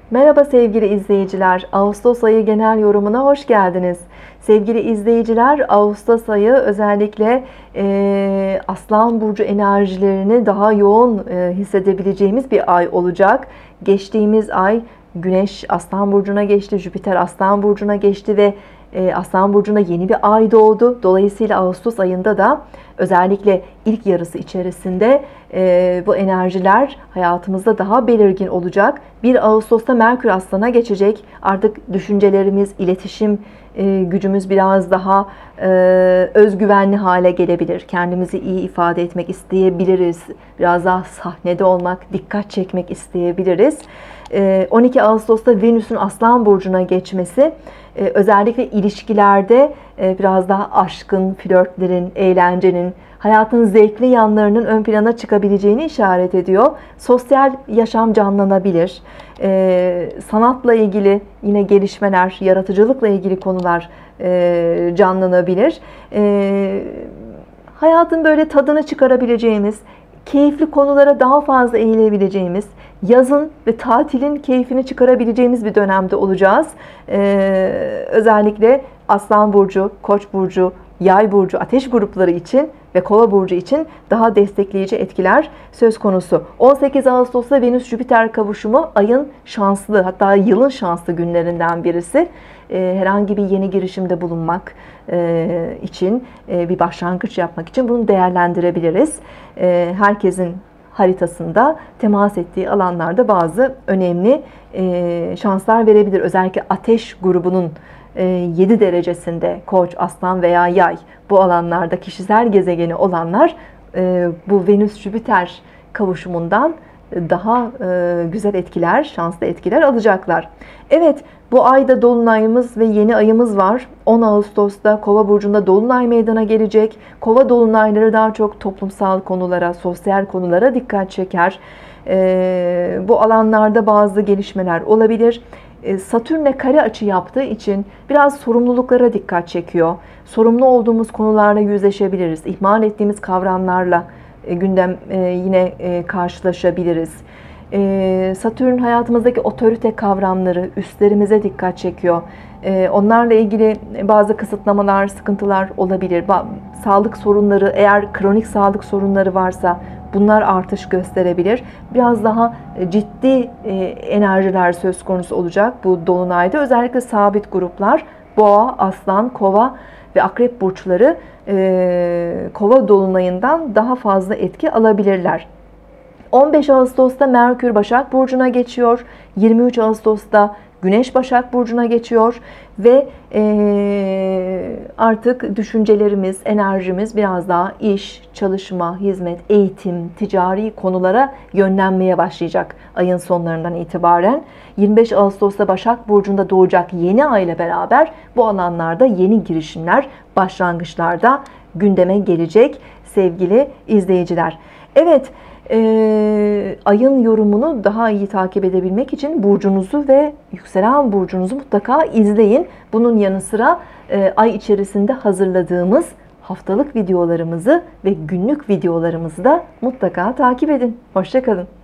Merhaba sevgili izleyiciler. Ağustos ayı genel yorumuna hoş geldiniz. Sevgili izleyiciler, Ağustos ayı özellikle Aslan Burcu enerjilerini daha yoğun hissedebileceğimiz bir ay olacak. Geçtiğimiz ay Güneş Aslan Burcu'na geçti, Jüpiter Aslan Burcu'na geçti ve Aslan Burcu'na yeni bir ay doğdu. Dolayısıyla Ağustos ayında da özellikle ilk yarısı içerisinde bu enerjiler hayatımızda daha belirgin olacak. 1 Ağustos'ta Merkür Aslan'a geçecek. Artık düşüncelerimiz, iletişim gücümüz biraz daha özgüvenli hale gelebilir. Kendimizi iyi ifade etmek isteyebiliriz. Biraz daha sahnede olmak, dikkat çekmek isteyebiliriz. 12 Ağustos'ta Venüs'ün Aslan Burcu'na geçmesi özellikle ilişkilerde biraz daha aşkın, flörtlerin, eğlencenin, hayatın zevkli yanlarının ön plana çıkabileceğini işaret ediyor. Sosyal yaşam canlanabilir. Sanatla ilgili yine gelişmeler, yaratıcılıkla ilgili konular canlanabilir. Hayatın böyle tadını çıkarabileceğimiz, keyifli konulara daha fazla eğilebileceğimiz, yazın ve tatilin keyfini çıkarabileceğimiz bir dönemde olacağız. Özellikle Aslan Burcu, Koç burcu, Yay burcu, Ateş grupları için ve Kova burcu için daha destekleyici etkiler söz konusu. 18 Ağustos'ta Venüs-Jüpiter kavuşumu ayın şanslı, hatta yılın şanslı günlerinden birisi. Herhangi bir yeni girişimde bulunmak için, bir başlangıç yapmak için bunu değerlendirebiliriz. Herkesin haritasında temas ettiği alanlarda bazı önemli şanslar verebilir. Özellikle Ateş grubunun 7 derecesinde Koç, Aslan veya Yay, bu alanlarda kişisel gezegeni olanlar bu Venüs-Jüpiter kavuşumundan daha güzel etkiler, şanslı etkiler alacaklar. Evet, bu ayda dolunayımız ve yeni ayımız var. 10 Ağustos'ta Kova burcunda dolunay meydana gelecek. Kova dolunayları daha çok toplumsal konulara, sosyal konulara dikkat çeker. Bu alanlarda bazı gelişmeler olabilir. Satürn'le kare açı yaptığı için biraz sorumluluklara dikkat çekiyor. Sorumlu olduğumuz konularla yüzleşebiliriz. İhmal ettiğimiz kavramlarla gündem yine karşılaşabiliriz. Satürn hayatımızdaki otorite kavramları, üstlerimize dikkat çekiyor. Onlarla ilgili bazı kısıtlamalar, sıkıntılar olabilir. Sağlık sorunları, eğer kronik sağlık sorunları varsa bunlar artış gösterebilir. Biraz daha ciddi enerjiler söz konusu olacak bu dolunayda. Özellikle sabit gruplar, Boğa, Aslan, Kova ve Akrep burçları Kova dolunayından daha fazla etki alabilirler. 15 Ağustos'ta Merkür Başak Burcu'na geçiyor. 23 Ağustos'ta Güneş Başak Burcu'na geçiyor. Ve artık düşüncelerimiz, enerjimiz biraz daha iş, çalışma, hizmet, eğitim, ticari konulara yönlenmeye başlayacak ayın sonlarından itibaren. 25 Ağustos'ta Başak Burcu'nda doğacak yeni ay ile beraber bu alanlarda yeni girişimler, başlangıçlarda gündeme gelecek sevgili izleyiciler. Evet, ayın yorumunu daha iyi takip edebilmek için burcunuzu ve yükselen burcunuzu mutlaka izleyin. Bunun yanı sıra ay içerisinde hazırladığımız haftalık videolarımızı ve günlük videolarımızı da mutlaka takip edin. Hoşça kalın.